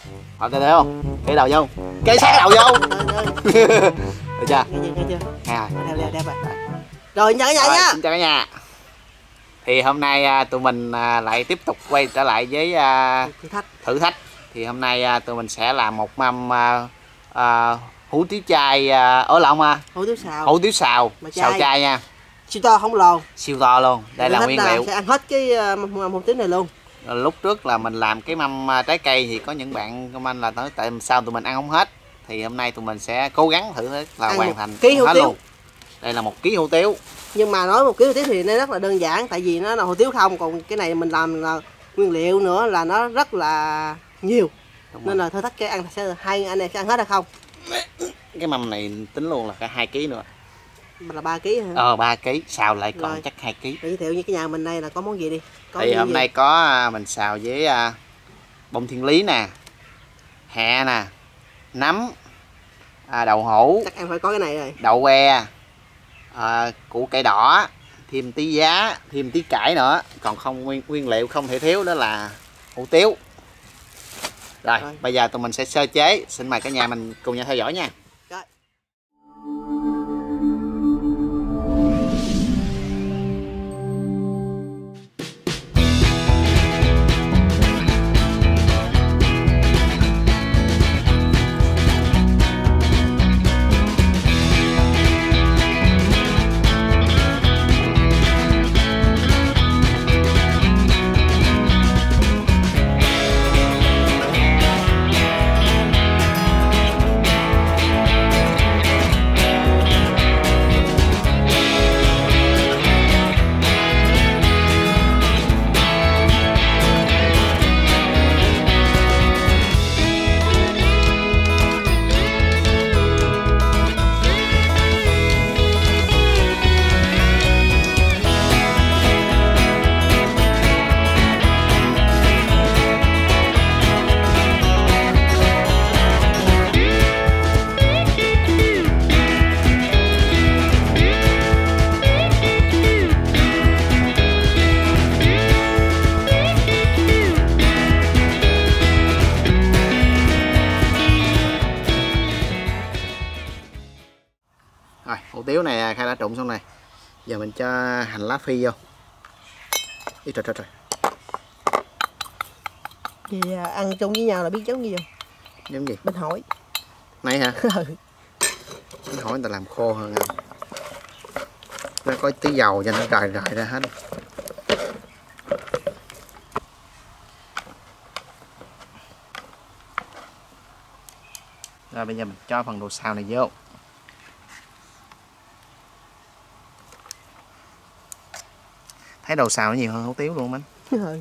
Họ thấy không? Cái đầu vô. Cái sát đầu vô. Được chưa? Nghe chưa? À. Đẹp rồi. Rồi chào cả nhà nha. Xin chào cả nhà. Thì hôm nay tụi mình lại tiếp tục quay trở lại với thử thách. Thì hôm nay tụi mình sẽ làm một mâm hủ tiếu chay ở lộn hủ tiếu xào xào chay nha. Siêu to không lồn. Siêu to luôn. Đây là nguyên liệu. Sẽ ăn hết cái mâm hủ tiếu này luôn. Lúc trước là mình làm cái mâm trái cây thì có những bạn comment là nói tại sao tụi mình ăn không hết. Thì hôm nay tụi mình sẽ cố gắng thử là ăn hoàn thành ký hủ tiếu luôn. Đây là 1 kg hủ tiếu. Nhưng mà nói 1 kg hủ tiếu thì nó rất là đơn giản, tại vì nó là hủ tiếu không, còn cái này mình làm là nguyên liệu nữa là nó rất là nhiều. Nên là thử thách cái ăn sẽ hai anh em sẽ ăn hết hay không. Cái mâm này tính luôn là cả 2 kg nữa. Là 3 kg hả? 3 kg, xào lại còn rồi. Chắc 2 kg. Giới thiệu như cái nhà mình đây là có món gì đi? Thì hôm nay có mình xào với bông thiên lý nè, hẹ nè, nấm, đậu hũ. Chắc em phải có cái này rồi. Đậu que, củ cải đỏ, thêm tí giá, thêm tí cải nữa. Còn không nguyên liệu không thể thiếu đó là hủ tiếu. Rồi, bây giờ tụi mình sẽ sơ chế. Xin mời cả nhà mình cùng nhau theo dõi nha. Rồi. Rồi, hủ tiếu này Khai đã trụng xong này. Giờ mình cho hành lá phi vô. Ý trời. Thì ăn chung với nhau là biết giống gì không? Giống gì? Bánh hỏi. Này hả? Bánh hỏi người ta làm khô hơn không? Nó có tí dầu cho nó rời ra hết. Rồi bây giờ mình cho phần đồ xào này vô. Thấy đồ xào nó nhiều hơn hủ tiếu luôn anh. Rồi.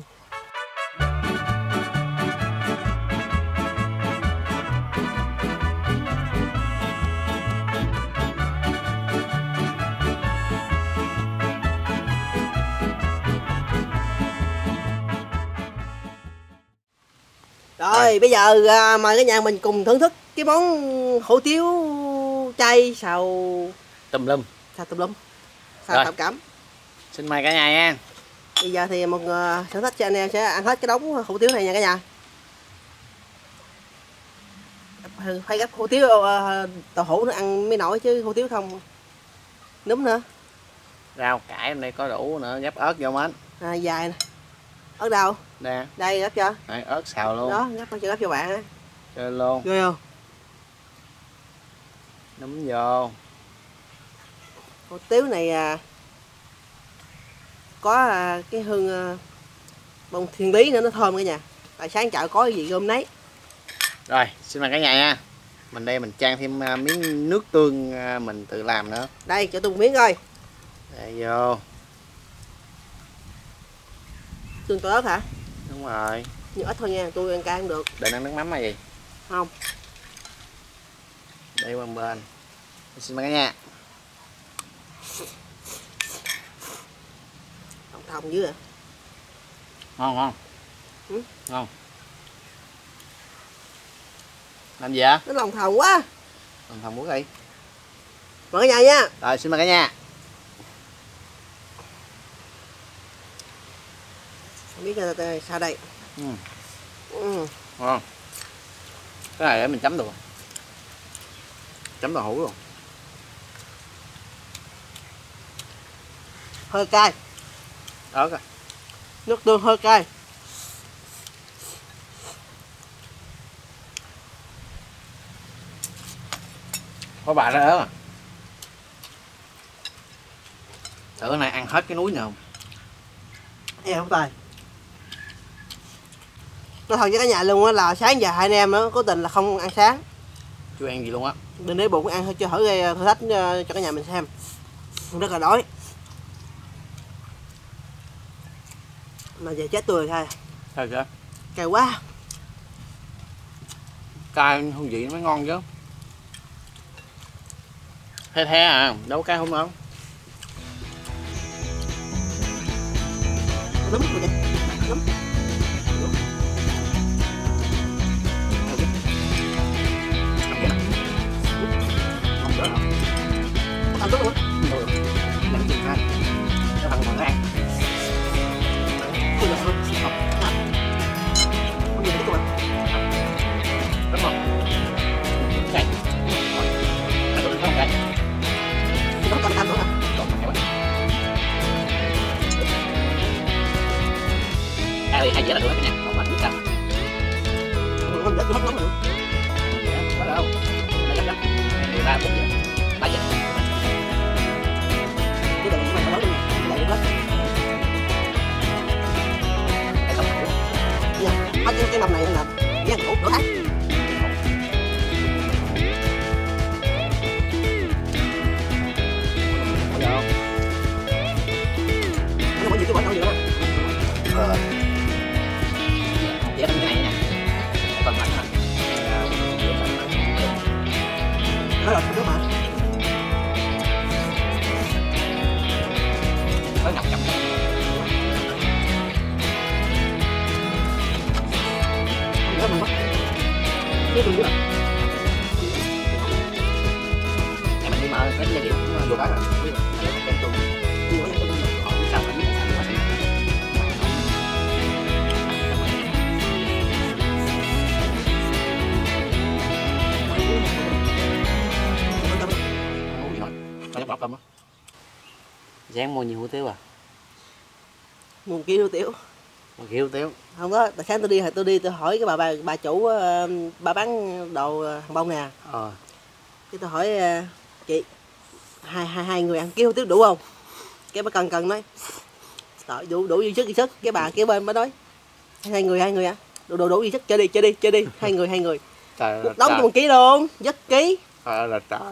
Rồi bây giờ mời cả nhà mình cùng thưởng thức cái món hủ tiếu chay xào tùm lum. Xào tạm cảm. Xin mời cả nhà nha. Bây giờ thì một thử thách cho anh em sẽ ăn hết cái đống hủ tiếu này nha cả nhà. Phải gấp hủ tiếu tàu hũ nó ăn mới nổi chứ hủ tiếu không. Núm nữa. Rau cải hôm nay có đủ nữa, gấp ớt vô mến. Dài nè. Ớt đâu? Nè. Đây gấp cho. Đây, ớt xào luôn. Đó, gấp cho bạn á. Chơi luôn. Ghê không? Nấm vô. Hủ tiếu này có cái hương bông thiên lý nữa, nó thơm cả nhà. Tại sáng chợ có cái gì gom nấy. Rồi, xin mời cả nhà nha. Mình đây mình chan thêm miếng nước tương mình tự làm nữa. Đây, cho tôi một miếng coi. Đây vô. Tương tỏi ớt hả? Đúng rồi. Nhưng ít thôi nha, tôi ăn cay không được. Định ăn nước mắm hay gì? Không. Đây qua bên. Xin mời cả nhà. Thông dữ à? Ngon. Ừ? Ngon. Làm gì vậy? Nó lòng thòng quá. Lòng thòng muốn đi. Mời cả nhà nha. Rồi xin mời cả nhà. Không biết sao đây. Ngon. Cái này để mình chấm được, chấm đậu hũ luôn. Hơi cay. Ớt à. Nước tương hơi cay. Có bà ra ớt à. Thử cái này ăn hết cái núi này không? Em không tài. Nói thật với cả nhà luôn á, là sáng giờ hai anh em nó cố tình là không ăn sáng. Chưa ăn gì luôn á. Đừng để bụng ăn thôi, cho thử gây thử thách cho cả nhà mình xem. Rất là đói. Mà về chết tôi rồi Sao vậy? cay quá. Cay hương vị nó mới ngon chứ. The à, đâu có cay không đâu. Đúng rồi vậy. Đúng. Không được đâu. Ăn tốt luôn. Làm gì hay. Nó bằng bằng ăn. Không được luôn. Không được cái rồi. Đúng không? Cay. Ăn được không cay? Nó còn ăn nữa hả? Còn cay quá. Đây hai dĩa là được hết nha, còn mình biết sao. Không được, không được. Có đâu. Đây là 13 4 dĩa. 3 dĩa. Cái này mình nấu đi. Cái này hết. Hết cái năm này là ghét ngủ nửa tháng. Có được không? Nó có nhiều cái quả đâu nhiều lắm. Dĩa cái này nè. Còn mạnh hả? Nó là nước mà. Có ngập ngập. Nó mà mất. Cái đường nữa. Em mình đi mở cái giai điệu cũng được đó rồi. Cái tuần. Sao mà biết sao mà. Có bọc không á? Dán mua nhiều hủ tiếu à? Mua ký hủ tiếu. Một ký hủ tiếu. Không có, tại sáng tôi đi tôi hỏi cái bà chủ bà bán đồ hàng bông nè. Cái tôi hỏi chị hai người ăn ký hủ tiếu đủ không? Cái bà cần nói đủ dư sức. Cái bà kế bên bà nói hai người á. Đủ dư sức, chơi đi. Hai người. Trời một đống một ký luôn, dứt ký. Trời là trời.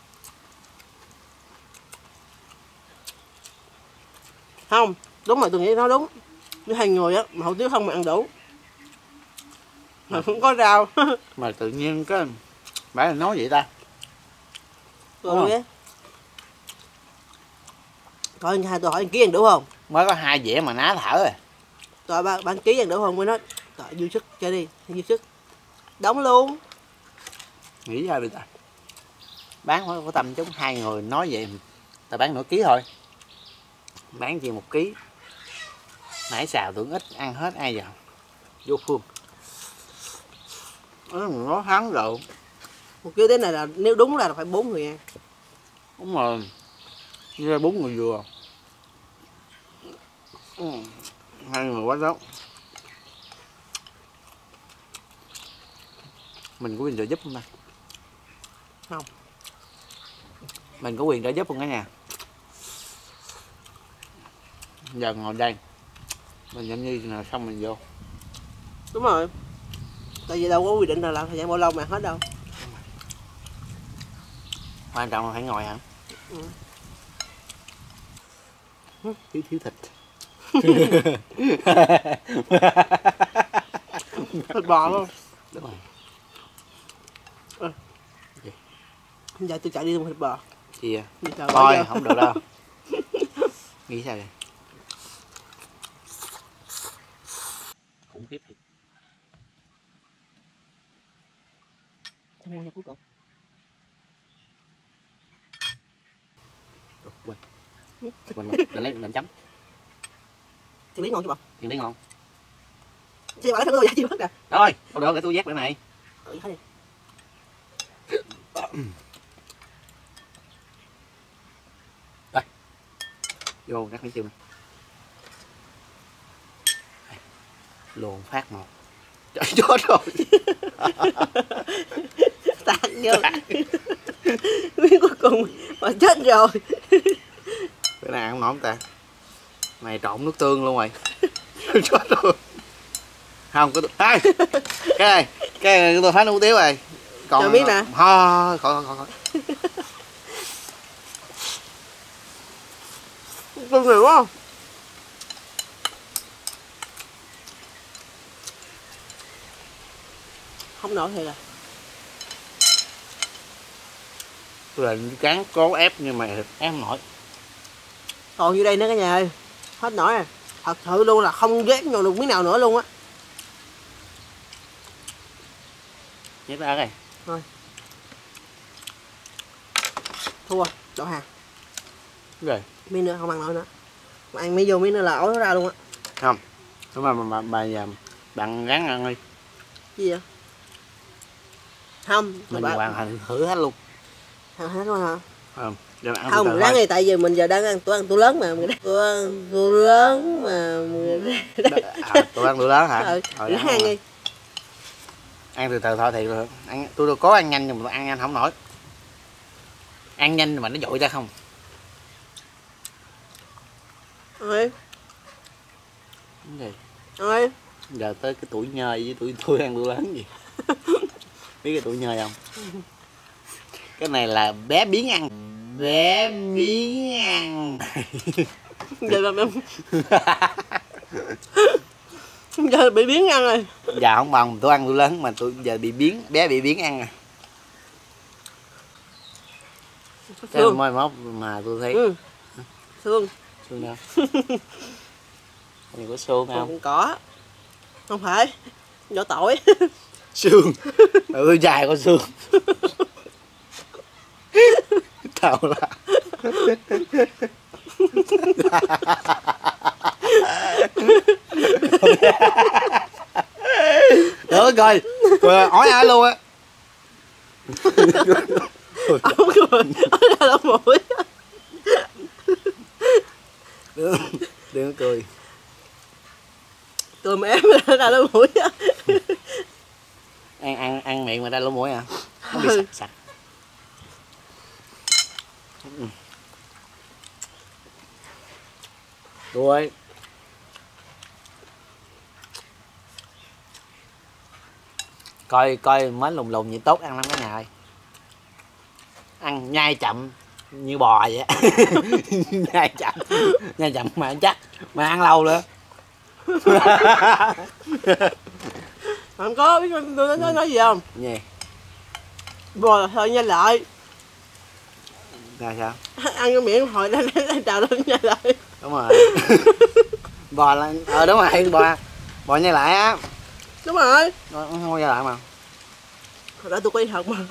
Không, đúng rồi, tôi nghĩ nó đúng. Với hai người á, mà hủ tiếu không mà ăn đủ. Mà không có rau. Mà tự nhiên cái phải là nói vậy ta. Tôi á. Coi hai tôi hỏi ăn ký ăn đủ không? Mới có 2 dĩa mà ná thở rồi. Rồi bán ký ăn đủ không? Mới nói trời dư sức, chơi đi, dư sức. Đóng luôn. Nghĩ ra bây giờ. Bán có tầm chúng 2 người nói vậy ta bán nửa ký thôi. Bán chỉ 1 ký. Nãy xào tưởng ít ăn hết ai giờ. Vô phương. Nó thắng rồi. Một ký thế này là nếu đúng là phải 4 người ăn. Đúng rồi. Như 4 người vừa. 2 người quá tốt. Mình có quyền trợ giúp không ta? Không. Mình có quyền trợ giúp không cả nhà? Giờ ngồi đây mình nhâm nhi nào xong mình vô. Đúng rồi. Tại vì đâu có quy định là làm thời gian bao lâu mà hết đâu. Quan trọng là phải ngồi hả? Thiếu thịt. Thịt bò luôn. Đúng rồi. Giờ tôi chạy đi mua thịt bò. Gì à? Thôi không được đâu. Nghĩ sao vậy? Khủng khiếp thiệt. Cuối cùng. Quên lên chấm. Chị biết ngon chứ bò? Chị thấy ngon. Chị bảo thử tôi chịu hết kìa. Thôi, không được để tôi dép cái này. Ừ, thôi đi. Đây. Vô cắt miếng chim. Luồn phát một. Trời chết rồi. Tạt vô. Miếng cuối cùng mà chết rồi. Cái này ăn không nổi không ta? Mày trộn nước tương luôn rồi. Chết rồi. Không có hai. Cái này tôi phá hủ tiếu rồi. Còn cho miếng nè. Thôi khỏi. Tương nhiều quá không? Không nổi thiệt à. Tôi là cán cố ép nhưng mà ép không nổi. Còn như đây nữa cả nhà ơi. Hết nổi rồi. Thật sự luôn là không ghét nhau được miếng nào nữa luôn á. Nhét ra đây. Rồi. Thua, đổ hàng. Rồi. Miếng nữa không ăn nổi nữa. Mà ăn miếng vô miếng nữa là ối nó ra luôn á. Không. Đúng mà bà bạn ráng ăn đi. Gì vậy? Không, mình hoàn thành thử hết luôn. Thằng hết luôn hả? Không, không ráng đi, tại vì mình giờ đang ăn tôi lớn mà tôi lớn mà tôi ăn tôi lớn hả? Ráng ăn đi. Ăn từ từ thôi thì ăn, tôi có ăn nhanh nhưng mà ăn nhanh không nổi. Ăn nhanh mà nó dội ra không. Rồi. Cái gì? Rồi. Giờ tới cái tuổi nhơi với tuổi tôi ăn tôi lớn gì. Biết cái tuổi nhơi không? Cái này là bé biến ăn. Bé biến ăn. Giờ bị biến ăn rồi. Giờ không bằng tôi ăn tôi lớn mà tôi giờ bị biến, bé bị biến ăn rồi. Cái môi mốt mà tôi thấy. Ừ. Xương. Xương đâu? Này có xương không? Không có. Không phải. Vỏ tỏi. Xương. Tôi dài có xương. Tao là. Được rồi. Rồi hỏi ai luôn á. Ông cười. Nó là mũi. Đừng cười. Cười mà em ra lỗ mũi á. Ăn miệng mà ra lỗ mũi à? Nó bị sặc sặc. Rồi. Coi mến lùng lùng vậy tốt ăn lắm cả nhà ơi. Ăn nhai chậm như bò vậy á. nhai chậm mà ăn chắc mà ăn lâu nữa. Không có biết tôi nói gì không? Gì? Bò là thôi nhanh lại. Là sao? Ăn cái miệng hồi lên trào lên nhanh lại. Đúng rồi. Bò là đúng rồi, bò nhai lại á. Đúng rồi. Không nhai lại mà. Hồi đó tôi có đi học mà.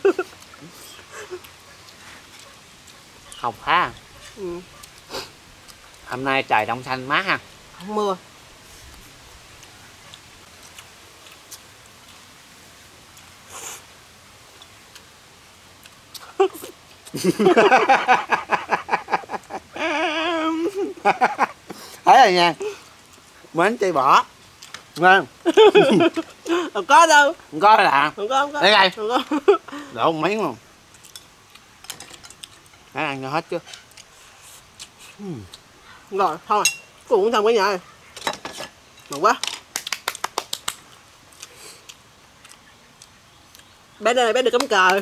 Học ha. Ừ. Hôm nay trời trong xanh mát ha. Không mưa. Thấy rồi nha. Mến chơi bỏ. Ngon. Không có đâu. Không có là. Không có. Đây này. Không có. Đổ một miếng luôn. Hãy ăn cho hết chứ. Rồi, thôi. Cô cũng xong cái nhà này. Ngon quá. Bé này bé được cắm cờ.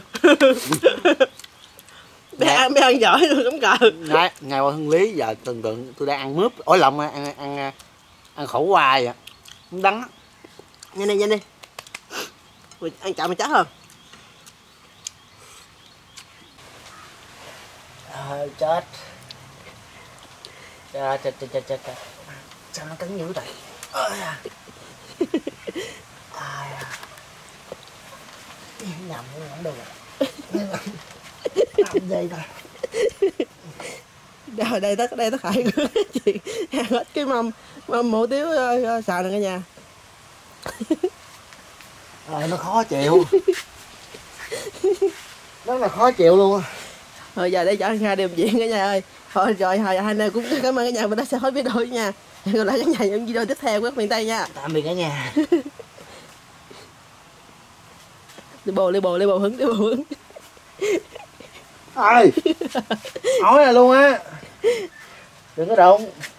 bé ăn giỏi được cắm cờ. Đấy, ngày qua Hưng Lý giờ tưởng tượng tôi đang ăn mướp, ổi lộn ăn khổ qua vậy. Không đắng á. Nhanh đi. Rồi, ăn chậm mà chắc hơn. Chết. Chết. Sao nó cứng dữ vậy? Nhầm không được. Làm gì ta? Đây tất hại chuyện ăn hết cái mâm hủ tiếu xào này cả nhà. Nó khó chịu. rất là khó chịu luôn. Rồi giờ để cho anh Nga đem diện cả nhà ơi. Thôi rồi hai anh cũng cảm ơn cả nhà mình đã xem hết video nha. Hẹn gặp lại cả nhà những video tiếp theo của miền Tây nha. Tạm biệt cả nhà. Đi bồ hứng Ơi hỏi là luôn á, đừng có đụng.